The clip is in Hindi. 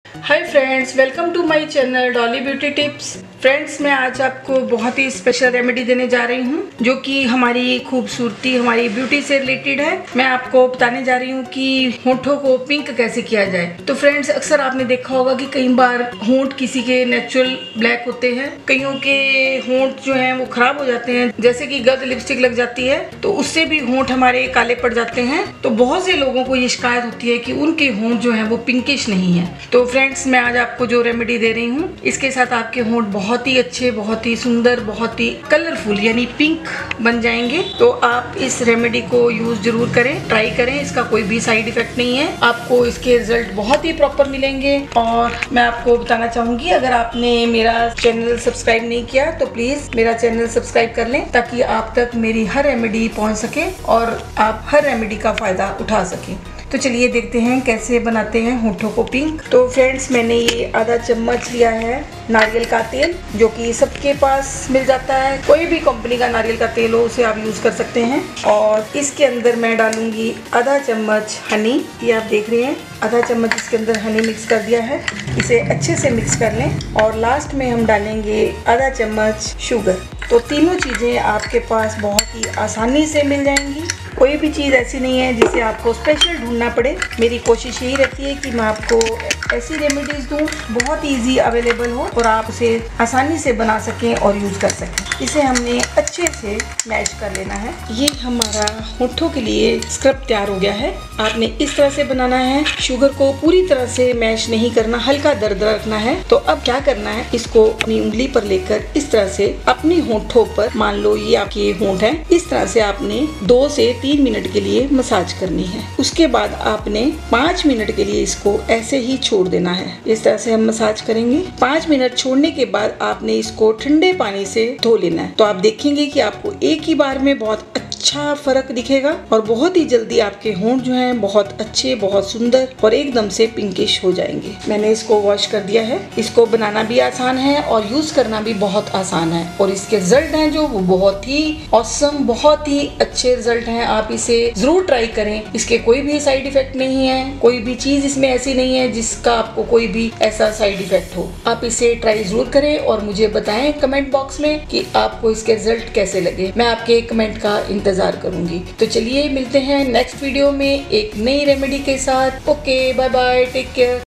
Hi friends, welcome to my channel Dolly beauty tips. Friends, मैं आज आपको बहुत ही स्पेशल रेमेडी देने जा रही हूँ जो कि हमारी खूबसूरती, हमारी ब्यूटी से रिलेटेड है। मैं आपको बताने जा रही हूँ कि होंठों को पिंक कैसे किया जाए। तो फ्रेंड्स, अक्सर आपने देखा होगा कि कई बार होंठ किसी के नेचुरल ब्लैक होते हैं, कईयों के होंठ जो हैं वो खराब हो जाते हैं, जैसे कि गंद लिपस्टिक लग जाती है तो उससे भी होंठ हमारे काले पड़ जाते हैं। तो बहुत से लोगों को ये शिकायत होती है कि उनके होंठ जो है वो पिंकिश नहीं है। तो फ्रेंड्स, मैं आज आपको जो रेमेडी दे रही हूँ इसके साथ आपके होंठ बहुत ही अच्छे, बहुत ही सुंदर, बहुत ही कलरफुल यानी पिंक बन जाएंगे। तो आप इस रेमेडी को यूज जरूर करें, ट्राई करें। इसका कोई भी साइड इफेक्ट नहीं है, आपको इसके रिजल्ट बहुत ही प्रॉपर मिलेंगे। और मैं आपको बताना चाहूंगी, अगर आपने मेरा चैनल सब्सक्राइब नहीं किया तो प्लीज मेरा चैनल सब्सक्राइब कर लें ताकि आप तक मेरी हर रेमेडी पहुंच सके और आप हर रेमेडी का फायदा उठा सकें। तो चलिए देखते हैं कैसे बनाते हैं होंठों को पिंक। तो फ्रेंड्स, मैंने ये आधा चम्मच लिया है नारियल का तेल, जो कि सबके पास मिल जाता है। कोई भी कंपनी का नारियल का तेल हो उसे आप यूज कर सकते हैं। और इसके अंदर मैं डालूंगी आधा चम्मच हनी। ये आप देख रहे हैं, आधा चम्मच इसके अंदर हनी मिक्स कर दिया है। इसे अच्छे से मिक्स कर लें। और लास्ट में हम डालेंगे आधा चम्मच शुगर। तो तीनों चीज़ें आपके पास बहुत ही आसानी से मिल जाएंगी। कोई भी चीज़ ऐसी नहीं है जिसे आपको स्पेशल ढूंढना पड़े। मेरी कोशिश यही रहती है कि मैं आपको ऐसी रेमेडीज दूँ बहुत इजी अवेलेबल हो और आप उसे आसानी से बना सकें और यूज़ कर सकें। इसे हमने अच्छे से मैश कर लेना है। ये हमारा होंठों के लिए स्क्रब तैयार हो गया है। आपने इस तरह से बनाना है, शुगर को पूरी तरह से मैश नहीं करना, हल्का दरदरा रखना है। तो अब क्या करना है, इसको अपनी उंगली पर लेकर इस तरह से अपनी होंठों पर, मान लो ये आपके होंठ हैं, इस तरह से आपने 2 से 3 मिनट के लिए मसाज करनी है। उसके बाद आपने 5 मिनट के लिए इसको ऐसे ही छोड़ देना है। इस तरह से हम मसाज करेंगे। 5 मिनट छोड़ने के बाद आपने इसको ठंडे पानी से धो लेना है। तो आप देखेंगे कि आपको एक ही बार में बहुत अच्छा फर्क दिखेगा और बहुत ही जल्दी आपके होंठ जो हैं बहुत अच्छे, बहुत सुंदर और एकदम से पिंकिश हो जाएंगे। मैंने इसको वॉश कर दिया है। इसको बनाना भी आसान है और यूज करना भी बहुत आसान है और इसके रिजल्ट हैं जो वो बहुत ही ऑसम, बहुत ही अच्छे रिजल्ट हैं। आप इसे जरूर ट्राई करें। इसके कोई भी साइड इफेक्ट नहीं है, कोई भी चीज इसमें ऐसी नहीं है जिसका आपको कोई भी ऐसा साइड इफेक्ट हो। आप इसे ट्राई जरूर करें और मुझे बताएं कमेंट बॉक्स में कि आपको इसके रिजल्ट कैसे लगे। मैं आपके कमेंट का इंतजार करूंगी। तो चलिए मिलते हैं नेक्स्ट वीडियो में एक नई रेमेडी के साथ। Okay, bye bye, take care.